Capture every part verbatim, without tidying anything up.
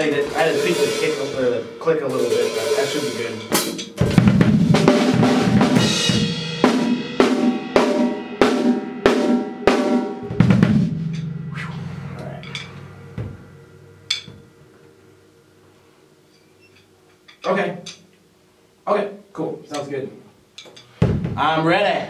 I had to, I had to tweak the kick or the click a little bit, but that should be good. Okay. Okay, cool. Sounds good. I'm ready.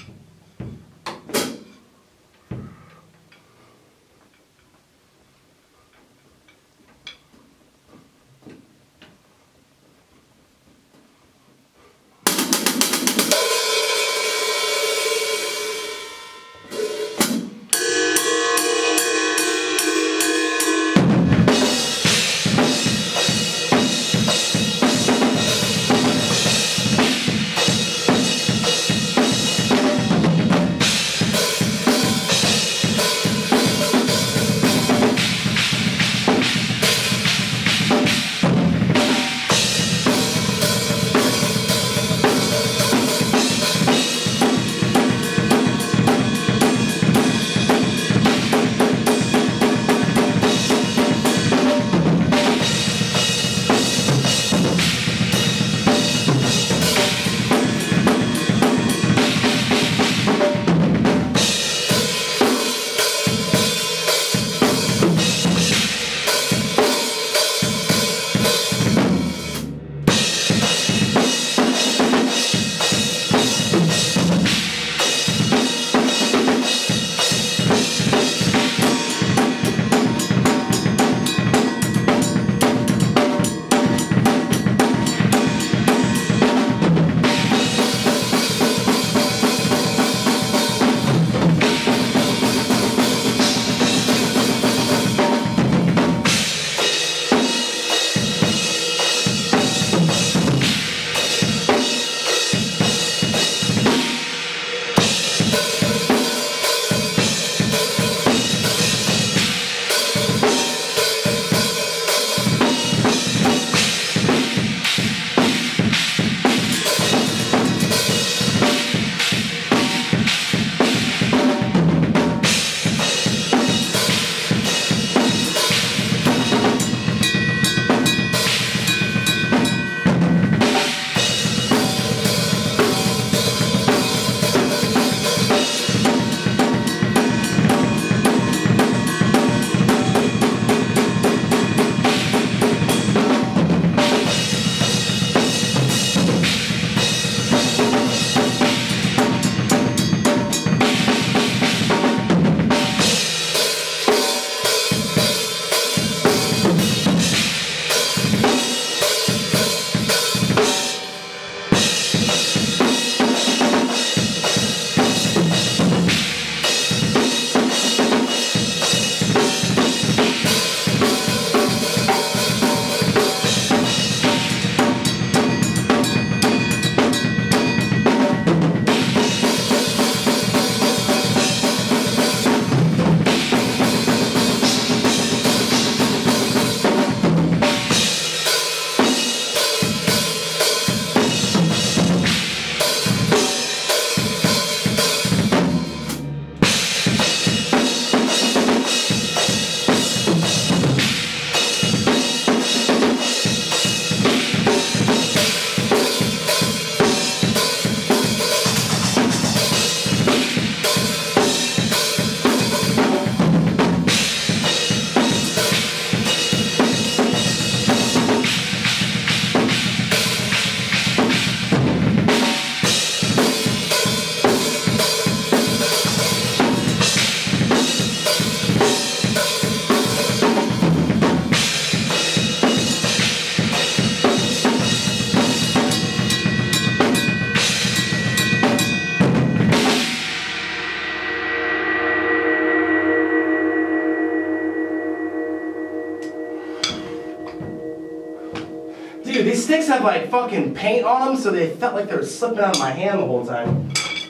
Dude, these sticks have like fucking paint on them, so they felt like they were slipping out of my hand the whole time.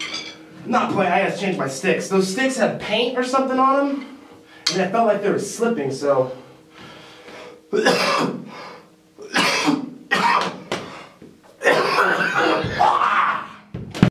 I'm not playing, I gotta change my sticks. Those sticks have paint or something on them, and I felt like they were slipping, so